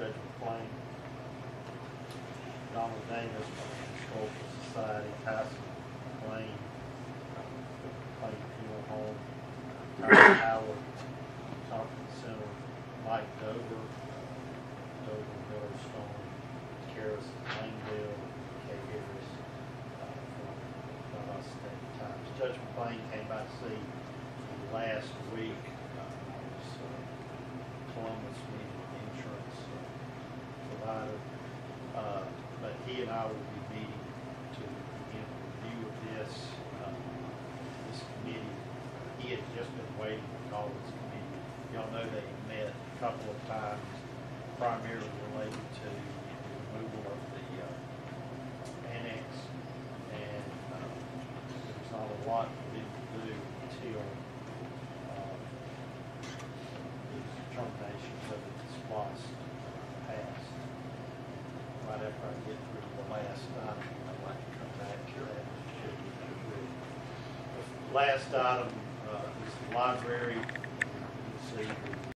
Judge McLean, Donald Davis from the Historical Society, Tyson McLean, Plain Funeral Home, Tyler Howard, Tompkins Center, Mike Dover, Dover Millerstone, Karis Langdale, Kay Harris from Dallas State Times. Judge McLean came by to see last week. Columbus needed insurance provider, but he and I will be meeting to begin a review of this. This committee, he had just been waiting to call this committee. Y'all know they met a couple of times, primarily related to the removal of the annex, and there's not a lot for them to do until determinations of the SPLOST passed. Right after I get through the last item, I'd like to come back to that. The last item is the library. You'll see